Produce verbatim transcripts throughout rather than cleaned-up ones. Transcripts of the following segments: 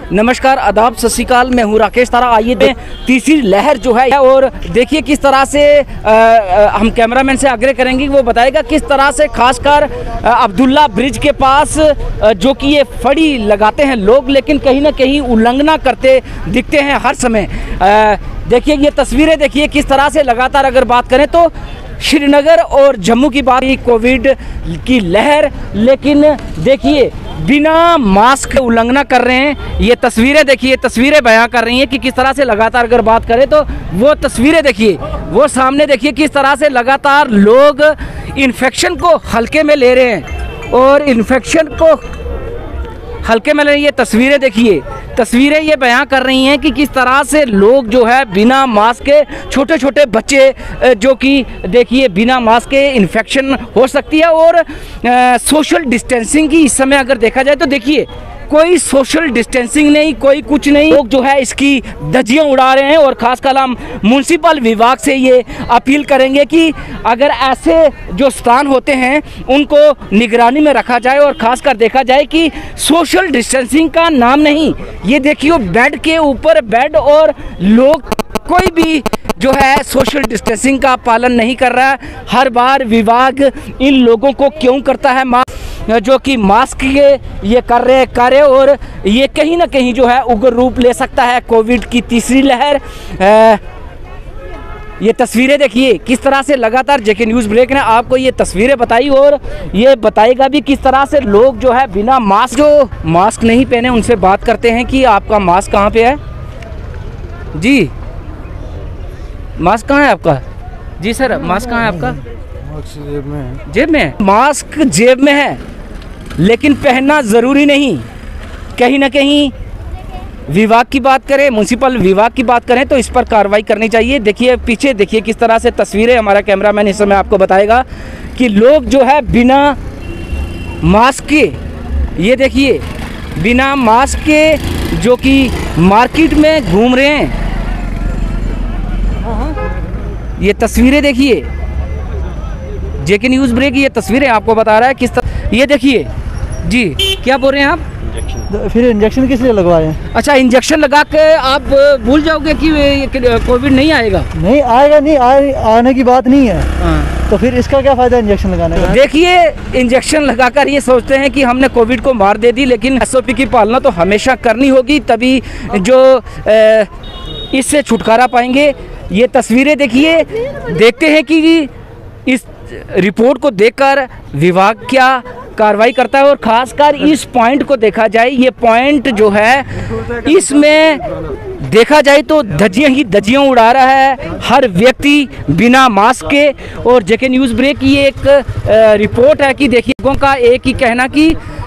नमस्कार, आदाब, सत श्री अकाल। मैं हूँ राकेश तारा। आइए देखें तीसरी लहर जो है और देखिए किस तरह से आ, आ, हम कैमरामैन से आग्रह करेंगे कि वो बताएगा किस तरह से खासकर अब्दुल्ला ब्रिज के पास आ, जो कि ये फड़ी लगाते हैं लोग, लेकिन कहीं ना कहीं उल्लंघना करते दिखते हैं हर समय। देखिए ये तस्वीरें देखिए किस तरह से लगातार अगर बात करें तो श्रीनगर और जम्मू की बात कोविड की लहर, लेकिन देखिए बिना मास्क के उल्लंघना कर रहे हैं। ये तस्वीरें देखिए, तस्वीरें बयां कर रही हैं कि किस तरह से लगातार अगर बात करें तो वो तस्वीरें देखिए, वो सामने देखिए किस तरह से लगातार लोग इन्फेक्शन को हल्के में ले रहे हैं और इन्फेक्शन को हल्के में ले रही है। तस्वीरें देखिए, तस्वीरें ये बयां कर रही हैं कि किस तरह से लोग जो है बिना मास्क के, छोटे छोटे बच्चे जो कि देखिए बिना मास्क के इन्फेक्शन हो सकती है और सोशल डिस्टेंसिंग की इस समय अगर देखा जाए तो देखिए कोई सोशल डिस्टेंसिंग नहीं, कोई कुछ नहीं। लोग जो है इसकी धज्जियां उड़ा रहे हैं और खासकर हम म्युनिसिपल विभाग से ये अपील करेंगे कि अगर ऐसे जो स्थान होते हैं उनको निगरानी में रखा जाए और खासकर देखा जाए कि सोशल डिस्टेंसिंग का नाम नहीं। ये देखिए बेड के ऊपर बेड और लोग कोई भी जो है सोशल डिस्टेंसिंग का पालन नहीं कर रहा है। हर बार विभाग इन लोगों को क्यों करता है मास्क जो कि मास्क ये ये कर रहे कार्य और ये कहीं ना कहीं जो है उग्र रूप ले सकता है कोविड की तीसरी लहर। आ, ये तस्वीरें देखिए किस तरह से लगातार जेके न्यूज़ ब्रेक ने आपको ये तस्वीरें बताई और ये बताएगा भी किस तरह से लोग जो है बिना मास्क, जो मास्क नहीं पहने उनसे बात करते हैं कि आपका मास्क कहाँ पे है जी, मास्क कहाँ है आपका जी सर, मास्क कहाँ है आपका? जेब में है। जेब में है? मास्क जेब में है लेकिन पहनना ज़रूरी नहीं। कहीं ना कहीं विभाग की बात करें, म्युनिसिपल विभाग की बात करें तो इस पर कार्रवाई करनी चाहिए। देखिए पीछे देखिए किस तरह से तस्वीरें, हमारा कैमरामैन इस समय आपको बताएगा कि लोग जो है बिना मास्क के, ये देखिए बिना मास्क के जो कि मार्केट में घूम रहे हैं। ये तस्वीरें देखिए, जेके न्यूज़ ब्रेक ये तस्वीरें आपको बता रहा है किस तरह। ये देखिए जी, क्या बोल रहे हैं आप? इंजेक्शन। फिर इंजेक्शन किस लिए लगवाए? अच्छा, इंजेक्शन लगा के आप भूल जाओगे कि कोविड नहीं आएगा? नहीं आएगा, नहीं आए, आने की बात नहीं है। हाँ। तो फिर इसका क्या फायदा इंजेक्शन लगाने का? देखिए इंजेक्शन लगाकर ये सोचते हैं कि हमने कोविड को मार दे दी, लेकिन एसओपी की पालना तो हमेशा करनी होगी, तभी जो इससे छुटकारा पाएंगे। ये तस्वीरें देखिए, देखते हैं कि इस रिपोर्ट को देखकर विभाग क्या कार्रवाई करता है और खासकर इस पॉइंट को देखा जाए। ये पॉइंट जो है इसमें देखा जाए तो धज्जियां ही धज्जियां उड़ा रहा है हर व्यक्ति बिना मास्क के। और जेके न्यूज़ ब्रेक की एक रिपोर्ट है कि देखिए लोगों का एक ही कहना कि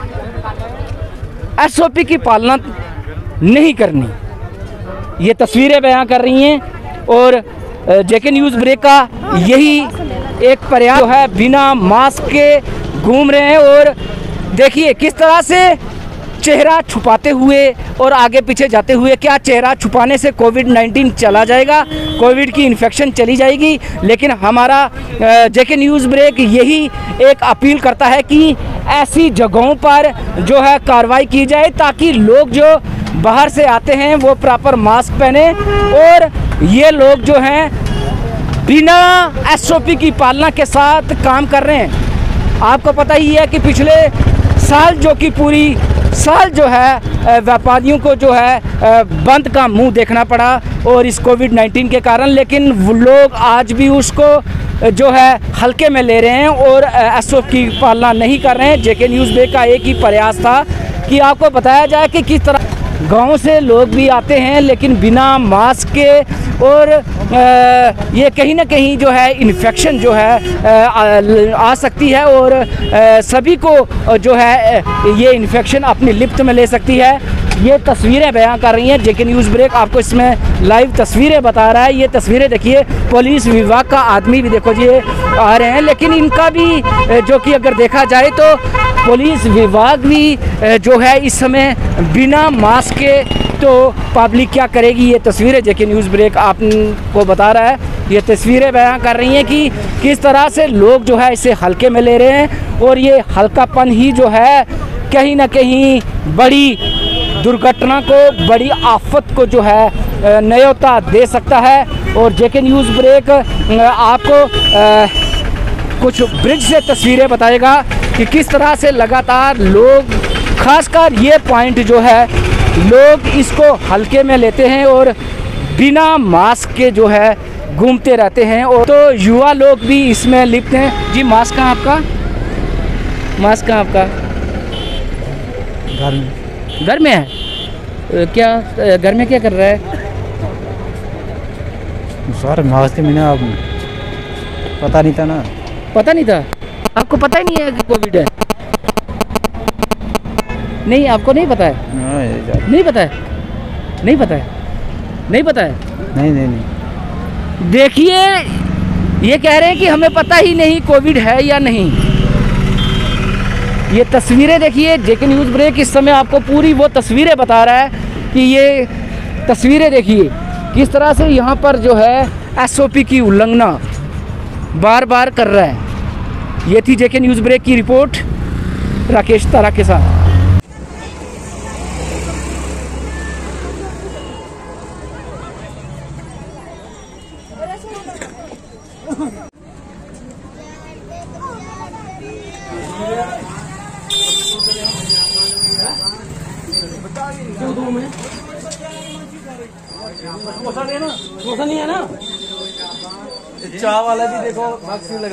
एसओपी की पालना नहीं करनी। ये तस्वीरें बयां कर रही हैं और जेके न्यूज़ ब्रेक का यही एक प्रयास जो है बिना मास्क के घूम रहे हैं और देखिए किस तरह से चेहरा छुपाते हुए और आगे पीछे जाते हुए। क्या चेहरा छुपाने से कोविड नाइन्टीन चला जाएगा, कोविड की इन्फेक्शन चली जाएगी? लेकिन हमारा जेके न्यूज़ ब्रेक यही एक अपील करता है कि ऐसी जगहों पर जो है कार्रवाई की जाए ताकि लोग जो बाहर से आते हैं वो प्रॉपर मास्क पहने और ये लोग जो हैं बिना एसओपी की पालना के साथ काम कर रहे हैं। आपको पता ही है कि पिछले साल जो कि पूरी साल जो है व्यापारियों को जो है बंद का मुंह देखना पड़ा और इस कोविड नाइन्टीन के कारण, लेकिन वो लोग आज भी उसको जो है हल्के में ले रहे हैं और एसओपी की पालना नहीं कर रहे हैं। जेके न्यूज़ ब्रेक का एक ही प्रयास था कि आपको बताया जाए कि किस तरह गांव से लोग भी आते हैं लेकिन बिना मास्क के और ये कहीं ना कहीं जो है इन्फेक्शन जो है आ सकती है और सभी को जो है ये इन्फेक्शन अपनी लिप्त में ले सकती है। ये तस्वीरें बयां कर रही हैं जेके न्यूज़ ब्रेक, आपको इसमें लाइव तस्वीरें बता रहा है। ये तस्वीरें देखिए, पुलिस विभाग का आदमी भी देखो जी आ रहे हैं, लेकिन इनका भी जो कि अगर देखा जाए तो पुलिस विभाग भी जो है इस समय बिना मास्क के, तो पब्लिक क्या करेगी? ये तस्वीरें जेके न्यूज़ ब्रेक आपको बता रहा है। ये तस्वीरें बयां कर रही हैं कि किस तरह से लोग जो है इसे हल्के में ले रहे हैं और ये हल्कापन ही जो है कहीं ना कहीं बड़ी दुर्घटना को, बड़ी आफत को जो है न्योता दे सकता है। और जेके न्यूज़ ब्रेक आपको आ, कुछ ब्रिज से तस्वीरें बताएगा कि किस तरह से लगातार लोग, खासकर ये पॉइंट जो है, लोग इसको हल्के में लेते हैं और बिना मास्क के जो है घूमते रहते हैं। और तो युवा लोग भी इसमें लिप्त हैं। जी मास्क कहाँ आपका? मास्क कहाँ आपका? घर में। घर में है? क्या घर में क्या कर रहा है? सर मास्क मैंने आप पता नहीं था ना। पता नहीं था? आपको पता ही नहीं है कि कोविड है? नहीं, आपको नहीं पता है? नहीं पता है? नहीं पता है? नहीं पता है? नहीं नहीं नहीं। देखिए, ये कह रहे हैं कि हमें पता ही नहीं कोविड है या नहीं। ये तस्वीरें देखिए, जेके न्यूज़ ब्रेक इस समय आपको पूरी वो तस्वीरें बता रहा है कि ये तस्वीरें देखिए किस तरह से यहाँ पर जो है एसओपी की उल्लंघना बार बार कर रहा है। ये थी जेके न्यूज़ ब्रेक की रिपोर्ट राकेश तारा के साथ। नहीं है ना, चाय वाला भी देखो।